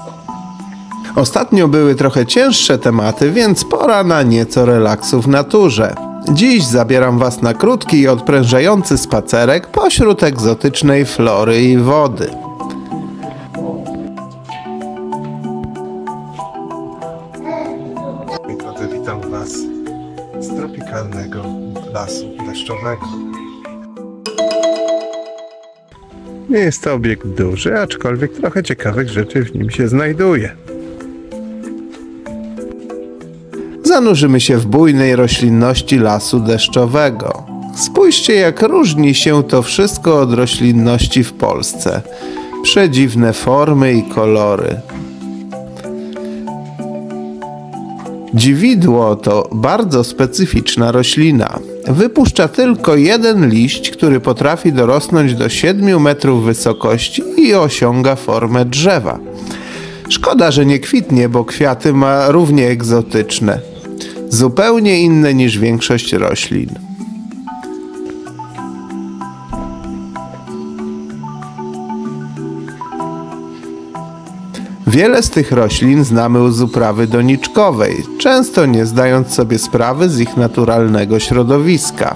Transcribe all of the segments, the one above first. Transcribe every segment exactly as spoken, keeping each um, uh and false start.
Ostatnio były trochę cięższe tematy, więc pora na nieco relaksu w naturze. Dziś zabieram Was na krótki i odprężający spacerek pośród egzotycznej flory i wody. Drodzy, witam Was z tropikalnego lasu deszczowego. Nie jest to obiekt duży, aczkolwiek trochę ciekawych rzeczy w nim się znajduje. Zanurzymy się w bujnej roślinności lasu deszczowego. Spójrzcie, jak różni się to wszystko od roślinności w Polsce. Przedziwne formy i kolory. Dziwidło to bardzo specyficzna roślina. Wypuszcza tylko jeden liść, który potrafi dorosnąć do siedmiu metrów wysokości i osiąga formę drzewa. Szkoda, że nie kwitnie, bo kwiaty ma równie egzotyczne. Zupełnie inne niż większość roślin. Wiele z tych roślin znamy z uprawy doniczkowej, często nie zdając sobie sprawy z ich naturalnego środowiska.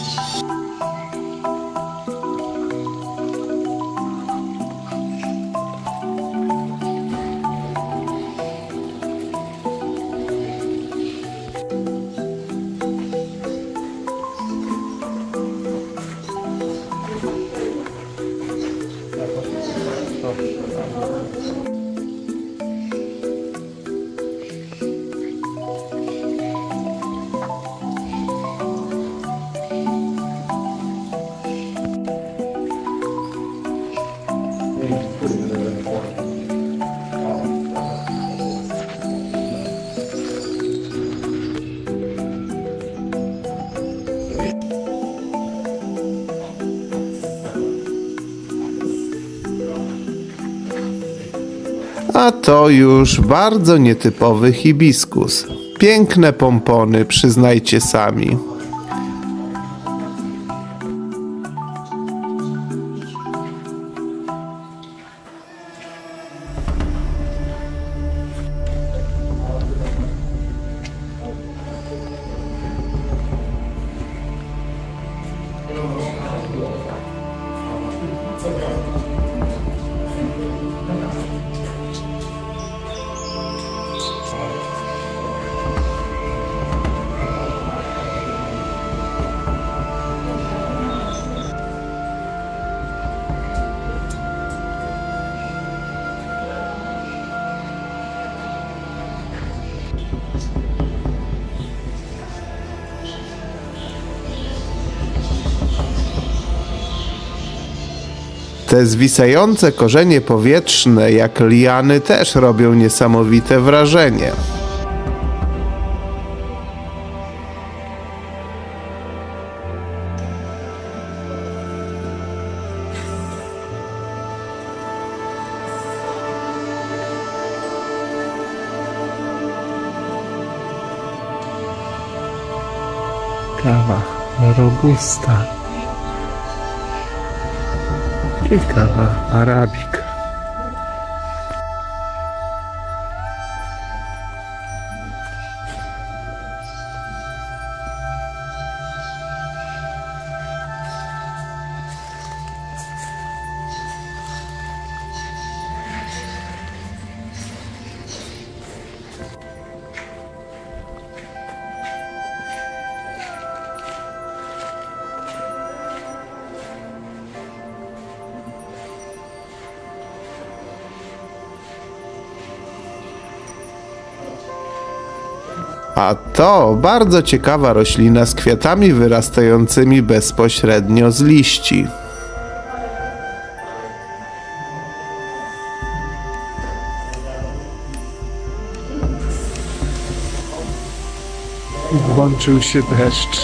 A to już bardzo nietypowy hibiskus. Piękne pompony, przyznajcie sami. Te zwisające korzenie powietrzne, jak liany, też robią niesamowite wrażenie. Kawa robusta i kawa arabika. A to bardzo ciekawa roślina z kwiatami wyrastającymi bezpośrednio z liści. Włączył się deszcz.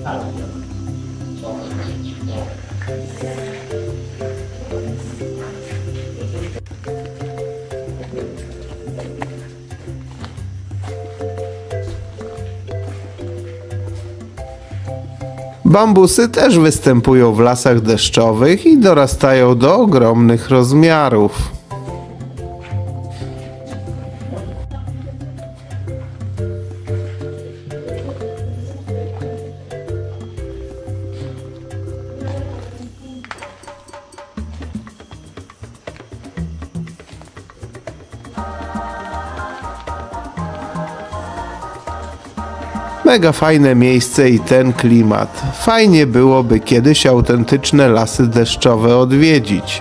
Bambusy też występują w lasach deszczowych i dorastają do ogromnych rozmiarów. Mega fajne miejsce i ten klimat. Fajnie byłoby kiedyś autentyczne lasy deszczowe odwiedzić.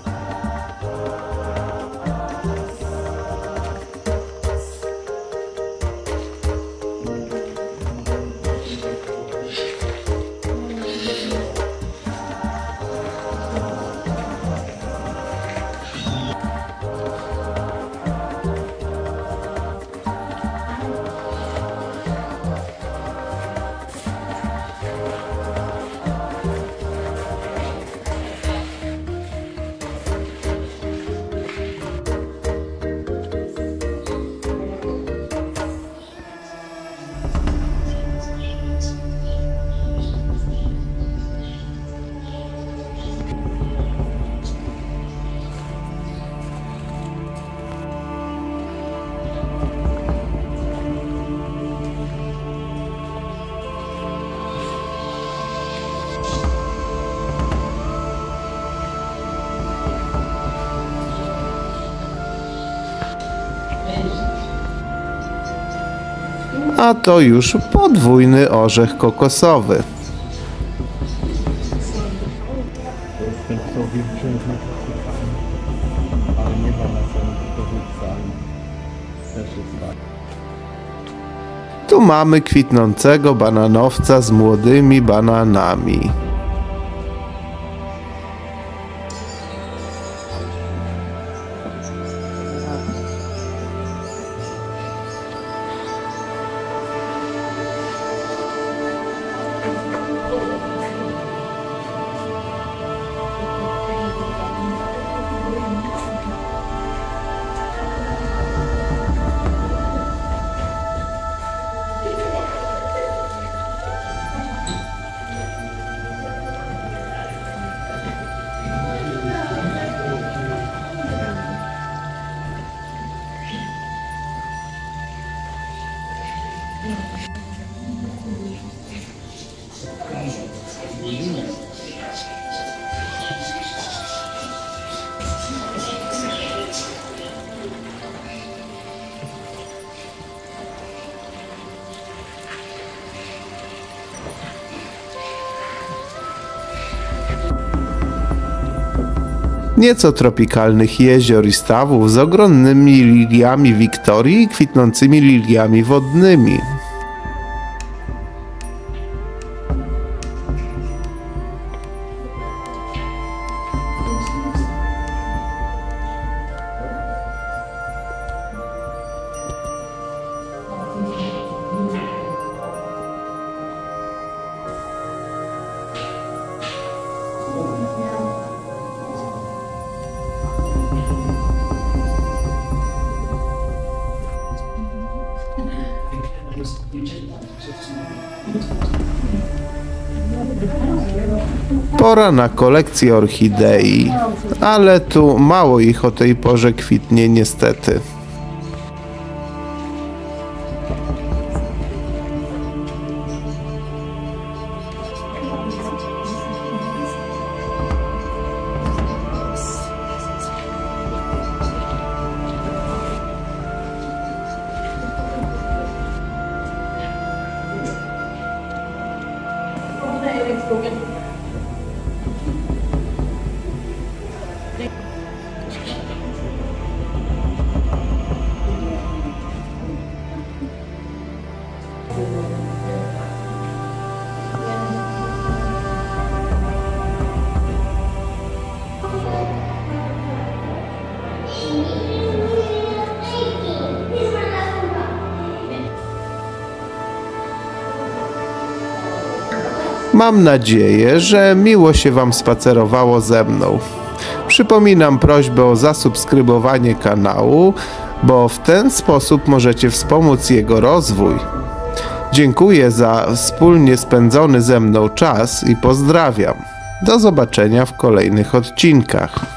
A to już podwójny orzech kokosowy. Tu mamy kwitnącego bananowca z młodymi bananami. Nieco tropikalnych jezior i stawów z ogromnymi liliami Wiktorii i kwitnącymi liliami wodnymi. Pora na kolekcję orchidei, ale tu mało ich o tej porze kwitnie niestety. Mam nadzieję, że miło się Wam spacerowało ze mną. Przypominam prośbę o zasubskrybowanie kanału, bo w ten sposób możecie wspomóc jego rozwój. Dziękuję za wspólnie spędzony ze mną czas i pozdrawiam. Do zobaczenia w kolejnych odcinkach.